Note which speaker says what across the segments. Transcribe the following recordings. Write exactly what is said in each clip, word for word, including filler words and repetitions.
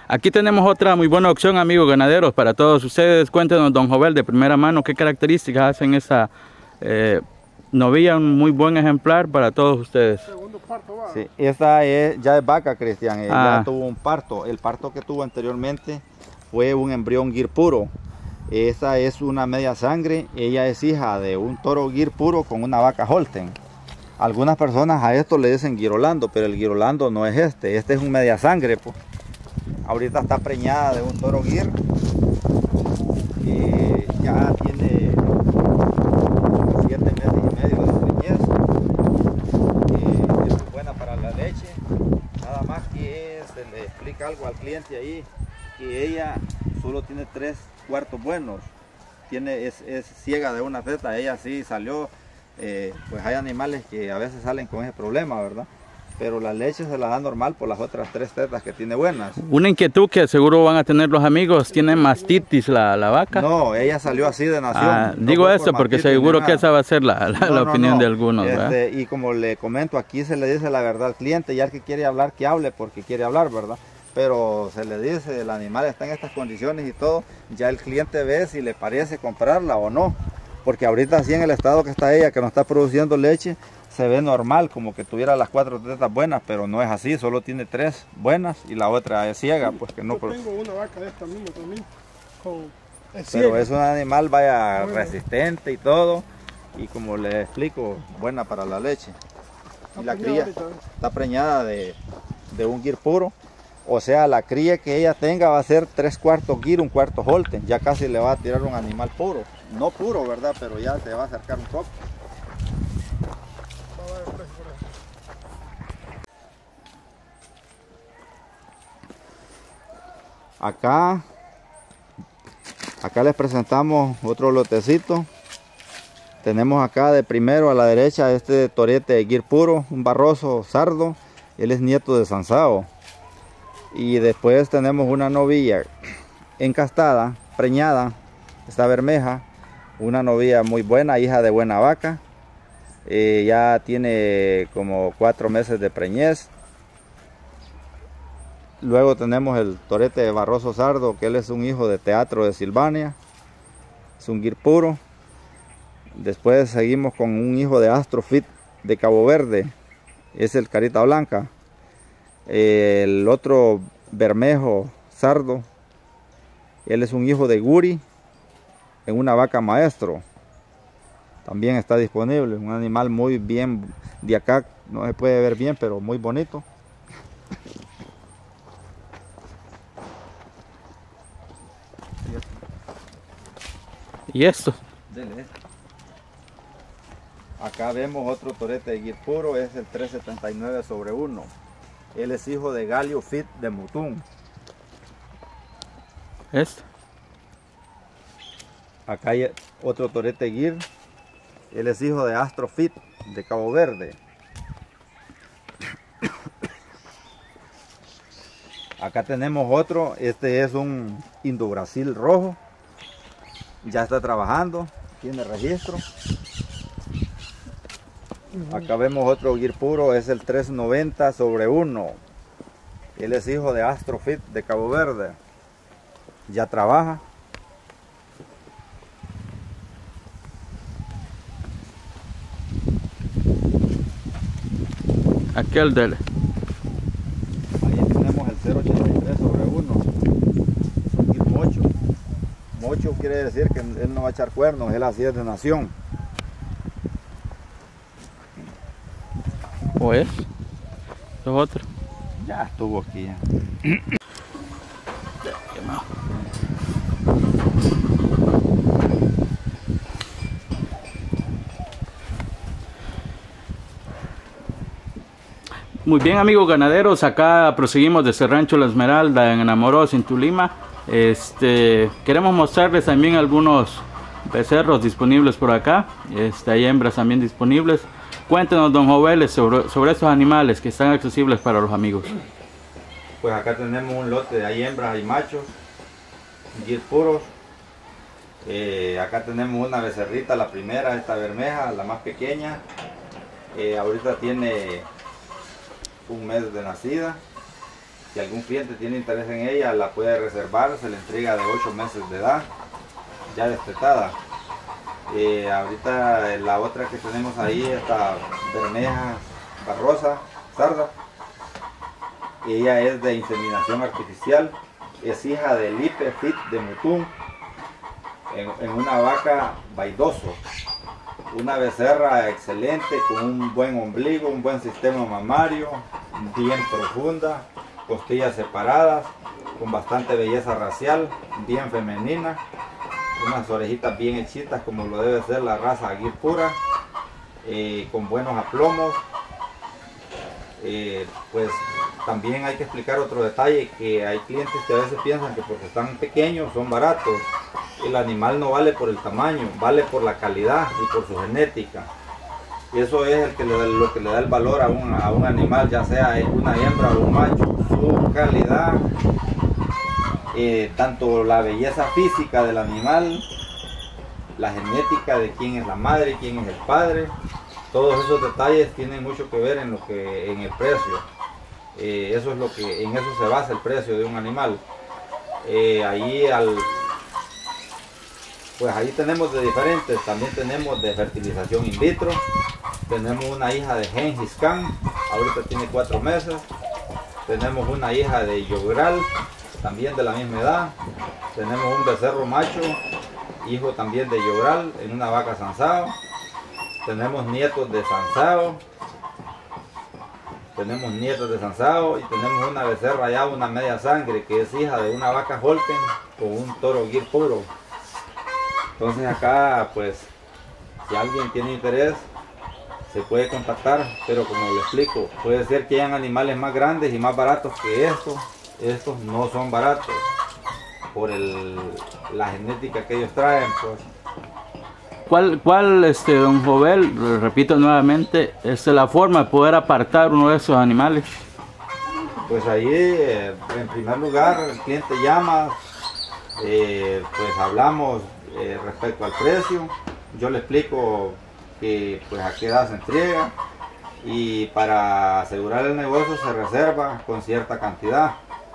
Speaker 1: Aquí tenemos otra muy buena opción, amigos ganaderos, para todos ustedes. Cuéntenos, don Jovel, de primera mano, qué características hacen esa eh, novilla, un muy buen ejemplar para todos ustedes.
Speaker 2: Segundo parto va.
Speaker 3: Sí, esta es, ya es vaca, Cristian, ella
Speaker 1: Ah.
Speaker 3: tuvo un parto. El parto que tuvo anteriormente fue un embrión Gyr puro. Esta es una media sangre, ella es hija de un toro Gyr puro con una vaca Holstein. Algunas personas a esto le dicen Girolando, pero el Girolando no es este, este es un media sangre, pues. Ahorita está preñada de un toro Gyr y ya tiene siete meses y medio de preñez. Y es muy buena para la leche. Nada más que se le explica algo al cliente ahí, que ella solo tiene tres cuartos buenos. Tiene, es, es ciega de una teta, ella sí salió. Eh, pues hay animales que a veces salen con ese problema, ¿verdad? Pero la leche se la da normal por las otras tres tetas que tiene buenas.
Speaker 1: Una inquietud que seguro van a tener los amigos, ¿tiene mastitis la, la vaca?
Speaker 3: No, ella salió así de nación.
Speaker 1: Ah,
Speaker 3: no
Speaker 1: digo
Speaker 3: fue
Speaker 1: esto
Speaker 3: por
Speaker 1: porque
Speaker 3: mastitis
Speaker 1: seguro
Speaker 3: ni
Speaker 1: que
Speaker 3: nada.
Speaker 1: esa va a ser la, la,
Speaker 3: No,
Speaker 1: la
Speaker 3: no,
Speaker 1: opinión
Speaker 3: no.
Speaker 1: de algunos, ¿verdad?
Speaker 3: Este, y como le comento, aquí se le dice la verdad al cliente, ya el que quiere hablar, que hable porque quiere hablar, ¿verdad? Pero se le dice, el animal está en estas condiciones y todo, ya el cliente ve si le parece comprarla o no. Porque ahorita así en el estado que está ella, que no está produciendo leche, se ve normal, como que tuviera las cuatro tetas buenas, pero no es así, solo tiene tres buenas y la otra es ciega, pues que no.
Speaker 2: Yo tengo una vaca de esta misma también, con, es
Speaker 3: Pero
Speaker 2: ciega.
Speaker 3: es un animal vaya resistente y todo, y como le explico, buena para la leche. Y la cría está preñada de, de un Gyr puro, o sea, la cría que ella tenga va a ser tres cuartos Gyr, un cuarto Holstein, ya casi le va a tirar un animal puro. No puro, ¿verdad? Pero ya se va a acercar un poco. Acá, acá les presentamos otro lotecito. Tenemos acá de primero a la derecha este torete de Gyr puro, un barroso sardo. Él es nieto de Sansao. Y después tenemos una novilla encastada, preñada, esta bermeja. Una novilla muy buena, hija de buena vaca. Eh, ya tiene como cuatro meses de preñez. Luego tenemos el torete de Barroso Sardo, que él es un hijo de Teatro de Silvania. Es un Gyr puro. Después seguimos con un hijo de Astrofit de Cabo Verde. Es el Carita Blanca. Eh, el otro Bermejo Sardo, él es un hijo de Guri en una vaca maestro. También está disponible, un animal muy bien, de acá no se puede ver bien, pero muy bonito.
Speaker 1: ¿Y esto?
Speaker 3: Dele. Acá vemos otro torete de Gyr puro, es el tres setenta y nueve sobre uno. Él es hijo de Galio Fit de Mutún.
Speaker 1: ¿Esto?
Speaker 3: Acá hay otro torete Gyr. Él es hijo de Astrofit de Cabo Verde. Acá tenemos otro. Este es un Indo-Brasil rojo. Ya está trabajando. Tiene registro. Acá vemos otro Gyr puro. Es el tres noventa sobre uno. Él es hijo de Astrofit de Cabo Verde. Ya trabaja.
Speaker 1: Aquel del...
Speaker 3: Ahí tenemos el cero ochenta y tres sobre uno. Es un Gyr mocho. Mocho quiere decir que él no va a echar cuernos, él así es de nación.
Speaker 1: ¿O es? ¿Los otros?
Speaker 3: Ya estuvo aquí. Ya.
Speaker 1: Muy bien, amigos ganaderos, acá proseguimos desde Rancho La Esmeralda en Enamoroso, en Tulima. Este, queremos mostrarles también algunos becerros disponibles por acá. Este, hay hembras también disponibles. Cuéntenos, don Jovel, sobre, sobre estos animales que están accesibles para los amigos.
Speaker 3: Pues acá tenemos un lote, hay hembras y machos, Gyr puros. Eh, acá tenemos una becerrita, la primera, esta bermeja, la más pequeña. Eh, ahorita tiene un mes de nacida. Si algún cliente tiene interés en ella, la puede reservar, se le entrega de ocho meses de edad, ya destetada. Eh, ahorita la otra que tenemos ahí, esta Bermeja Barrosa Sarda, ella es de inseminación artificial, es hija del Lipe Fit de Mutún, en, en una vaca vaidoso, una becerra excelente, con un buen ombligo, un buen sistema mamario, bien profunda, costillas separadas, con bastante belleza racial, bien femenina, unas orejitas bien hechitas como lo debe ser la raza Aguir pura, eh, con buenos aplomos. Eh, pues también hay que explicar otro detalle, que hay clientes que a veces piensan que porque están pequeños son baratos. El animal no vale por el tamaño, vale por la calidad y por su genética. Y eso es el que le da, lo que le da el valor a un, a un animal, ya sea una hembra o un macho, su calidad, eh, tanto la belleza física del animal, la genética de quién es la madre y quién es el padre. Todos esos detalles tienen mucho que ver en lo que en el precio. Eh, eso es lo que en eso se basa el precio de un animal. Eh, ahí al pues ahí tenemos de diferentes, también tenemos de fertilización in vitro, tenemos una hija de Gengis Khan, ahorita tiene cuatro meses, tenemos una hija de Yogral, también de la misma edad, tenemos un becerro macho, hijo también de Yogral, en una vaca Sansao, tenemos nietos de Sansao, tenemos nietos de Sansao y tenemos una becerra ya, una media sangre, que es hija de una vaca Holten con un toro Gir puro. Entonces acá, pues, si alguien tiene interés, se puede contactar, pero como le explico, puede ser que hayan animales más grandes y más baratos que estos. Estos no son baratos por el, la genética que ellos traen, pues.
Speaker 1: ¿Cuál, cuál este, don Jovel, repito nuevamente, es la forma de poder apartar uno de esos animales?
Speaker 3: Pues ahí, eh, en primer lugar, el cliente llama, eh, pues hablamos eh, respecto al precio, yo le explico que pues a qué edad se entrega y para asegurar el negocio se reserva con cierta cantidad.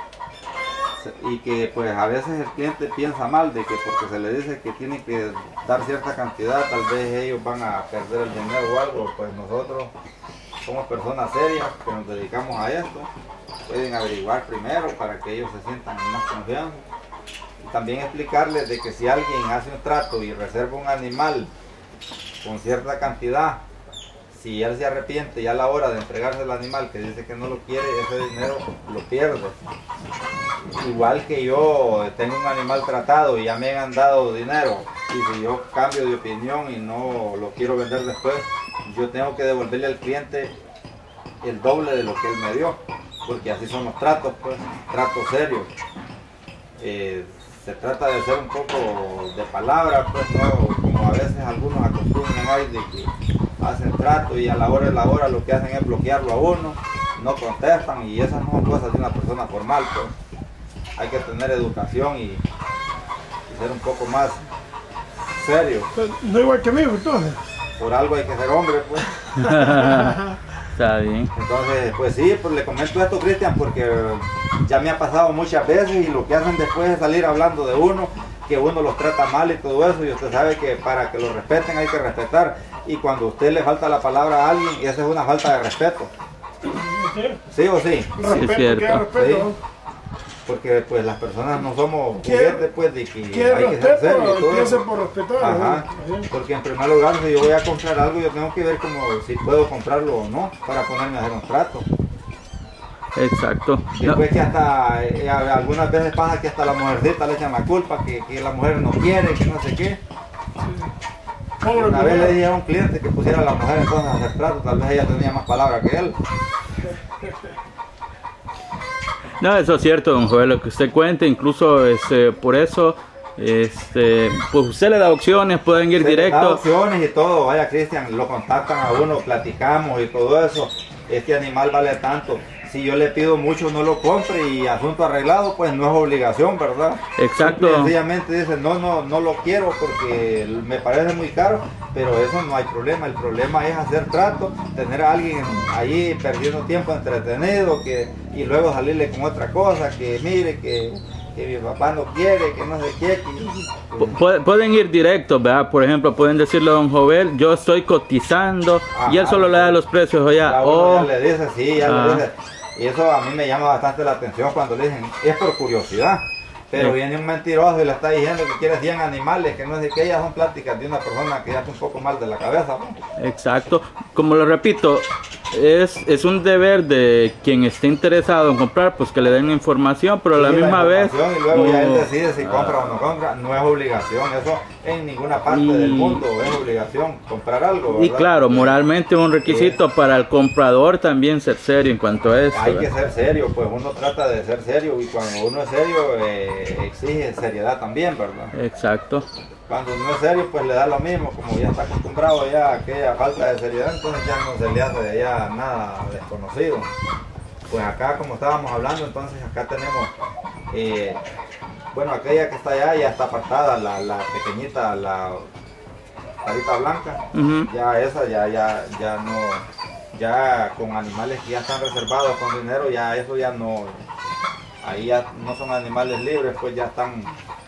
Speaker 3: Y que pues a veces el cliente piensa mal de que porque se le dice que tiene que dar cierta cantidad, tal vez ellos van a perder el dinero o algo. Pues nosotros somos personas serias que nos dedicamos a esto, pueden averiguar primero para que ellos se sientan en más confianza. Y también explicarles de que si alguien hace un trato y reserva un animal con cierta cantidad, si él se arrepiente ya a la hora de entregarse el animal que dice que no lo quiere, ese dinero lo pierde. Igual que yo tengo un animal tratado y ya me han dado dinero, y si yo cambio de opinión y no lo quiero vender después, yo tengo que devolverle al cliente el doble de lo que él me dio, porque así son los tratos, pues, tratos serios. Eh, se trata de ser un poco de palabra, pues, no como a veces algunos acostumbran ahí de que hacen trato y a la hora de la hora lo que hacen es bloquearlo a uno, no contestan, y esas no son cosas de una persona formal, pues. Hay que tener educación y, y ser un poco más serio.
Speaker 2: No igual que mí, entonces.
Speaker 3: Por algo hay que ser hombre, pues.
Speaker 1: Está bien.
Speaker 3: Entonces, pues sí, pues le comento esto, Cristian, porque ya me ha pasado muchas veces y lo que hacen después es salir hablando de uno, que uno los trata mal y todo eso, y usted sabe que para que lo respeten hay que respetar, y cuando a usted le falta la palabra a alguien, esa es una falta de respeto. ¿Sí o sí?
Speaker 2: Respeto,
Speaker 1: es cierto.
Speaker 2: ¿qué respeto?
Speaker 3: Sí. Porque pues las personas no somos
Speaker 2: ¿Qué-
Speaker 3: juguetes, pues, de que
Speaker 2: ¿Qué
Speaker 3: hay que ser
Speaker 2: respeto?
Speaker 3: serio y todo
Speaker 2: Empieza
Speaker 3: eso.
Speaker 2: por respetar.
Speaker 3: Ajá,
Speaker 2: ¿no?
Speaker 3: porque en primer lugar, si yo voy a comprar algo, yo tengo que ver como si puedo comprarlo o no, para ponerme a hacer un trato.
Speaker 1: Exacto. No,
Speaker 3: Después que hasta, eh, algunas veces pasa que hasta la mujercita le echan la culpa, que, que la mujer no quiere, que no sé qué.
Speaker 2: Pobre
Speaker 3: Una vez
Speaker 2: mujer.
Speaker 3: le dije a un cliente que pusiera a la mujer entonces a hacer trato, tal vez ella tenía más palabra que él.
Speaker 1: no, eso es cierto, don Joel, lo que usted cuenta, incluso este, por eso, este, pues usted le da opciones, pueden ir
Speaker 3: Se les da
Speaker 1: directo.
Speaker 3: opciones y todo, vaya Cristian, lo contactan a uno, platicamos y todo eso. Este animal vale tanto. si yo le pido mucho no lo compre y asunto arreglado, pues no es obligación, ¿verdad?
Speaker 1: Exacto.
Speaker 3: Simple y sencillamente dice, no, no, no lo quiero porque me parece muy caro, pero eso no hay problema. El problema es hacer trato, tener a alguien ahí perdiendo tiempo entretenido que, y luego salirle con otra cosa, que mire, que, que mi papá no quiere, que no sé qué. Que,
Speaker 1: Pu- pueden ir directos, ¿verdad? Por ejemplo, pueden decirle a don Jovel, yo estoy cotizando,
Speaker 3: Ajá,
Speaker 1: y él solo le da los precios, o ya,
Speaker 3: ya
Speaker 1: o...
Speaker 3: uno ya le dice, sí, ya
Speaker 1: Ah.
Speaker 3: le dice. Y eso a mí me llama bastante la atención cuando le dicen, es por curiosidad. Pero
Speaker 1: Sí.
Speaker 3: viene un mentiroso y le está diciendo que quiere cien animales, que no sé qué, ellas son pláticas de una persona que ya está un poco mal de la cabeza, ¿no?
Speaker 1: Exacto, como lo repito, es, es un deber de quien esté interesado en comprar, pues que le den la información, pero a la
Speaker 3: Sí,
Speaker 1: misma vez...
Speaker 3: información, y luego ya él
Speaker 1: no-
Speaker 3: decide si compra o no compra, no es obligación, eso en ninguna parte
Speaker 1: Y-
Speaker 3: del mundo es obligación comprar algo,
Speaker 1: Y
Speaker 3: ¿verdad?
Speaker 1: claro, moralmente un requisito para el comprador también ser serio en cuanto a eso.
Speaker 3: Hay que
Speaker 1: ¿verdad?
Speaker 3: ser serio, pues uno trata de ser serio y cuando uno es serio eh, exige seriedad también, ¿verdad?
Speaker 1: Exacto.
Speaker 3: Cuando uno es serio pues le da lo mismo, como ya está acostumbrado ya a aquella falta de seriedad, entonces ya no se le hace ya nada desconocido. Pues acá como estábamos hablando, entonces acá tenemos, eh, bueno, aquella que está allá ya está apartada, la, la pequeñita, la carita blanca,
Speaker 1: Ujú.
Speaker 3: ya esa ya, ya, ya no, ya con animales que ya están reservados con dinero, ya eso ya no, ahí ya no son animales libres, pues ya están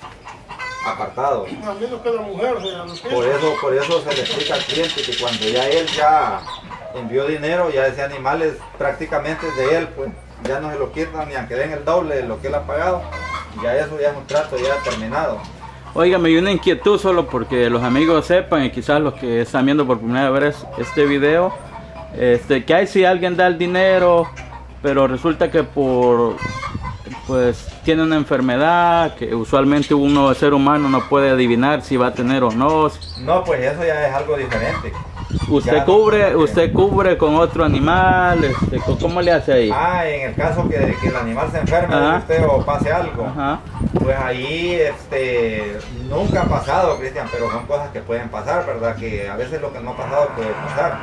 Speaker 3: apartados.
Speaker 2: A menos que la mujer se la noticia.
Speaker 3: Por eso, por eso se le explica al cliente que cuando ya él ya envió dinero, ya ese animal es prácticamente de él, pues ya no se lo quitan ni aunque den el doble de lo que él ha pagado, ya eso ya es un trato ya terminado.
Speaker 1: Óigame, y una inquietud solo porque los amigos sepan y quizás los que están viendo por primera vez este video, este, que hay si alguien da el dinero, pero resulta que por, pues, tiene una enfermedad que usualmente uno, ser humano, no puede adivinar si va a tener o no.
Speaker 3: No, pues eso ya es algo diferente.
Speaker 1: Usted
Speaker 3: Ya,
Speaker 1: cubre,
Speaker 3: no,
Speaker 1: usted cubre con otro animal, este, ¿cómo le hace ahí?
Speaker 3: Ah, en el caso que, que el animal se enferme
Speaker 1: Ajá.
Speaker 3: de usted o pase algo,
Speaker 1: Ajá.
Speaker 3: pues ahí este, nunca ha pasado, Cristian, pero son cosas que pueden pasar, ¿verdad? Que a veces lo que no ha pasado puede pasar.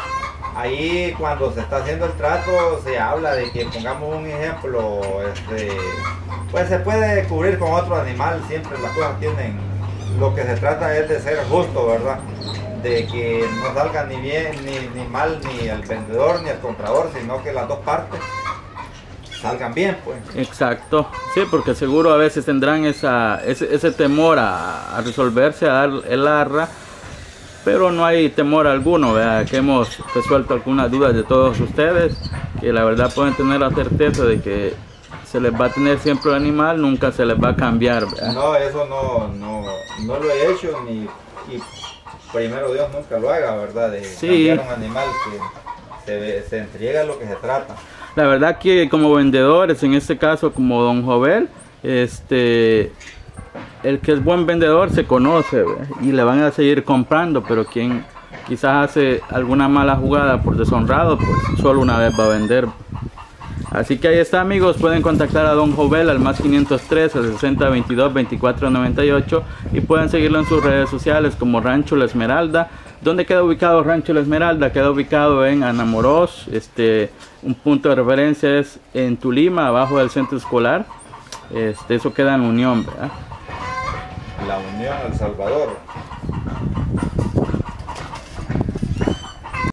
Speaker 3: Ahí cuando se está haciendo el trato se habla de que, pongamos un ejemplo, este, pues se puede cubrir con otro animal, siempre las cosas tienen, lo que se trata es de ser justo, ¿verdad? De que no salga ni bien ni, ni mal ni el vendedor ni el comprador, sino que las dos partes salgan bien, pues.
Speaker 1: Exacto, sí, porque seguro a veces tendrán esa, ese, ese temor a, a resolverse, a dar el arra, pero no hay temor alguno, ¿verdad? Que hemos resuelto algunas dudas de todos ustedes, que la verdad pueden tener la certeza de que se les va a tener siempre el animal, nunca se les va a cambiar, ¿verdad?
Speaker 3: No, eso no, no, no lo he hecho ni y primero Dios nunca lo haga, ¿verdad? De
Speaker 1: Sí.
Speaker 3: cambiar un animal que se, se entrega a lo que se trata.
Speaker 1: La verdad que como vendedores, en este caso como don Jovel, este, el que es buen vendedor se conoce, ¿verdad? Y le van a seguir comprando, pero quien quizás hace alguna mala jugada por deshonrado, pues solo una vez va a vender. Así que ahí está, amigos, pueden contactar a don Jovel al más quinientos tres, al sesenta veintidós veinticuatro noventa y ocho, y pueden seguirlo en sus redes sociales como Rancho La Esmeralda. ¿Dónde queda ubicado Rancho La Esmeralda? Queda ubicado en Anamoros, este, un punto de referencia es en Tulima, abajo del centro escolar. Este, eso queda en Unión, ¿verdad?
Speaker 3: La Unión El Salvador.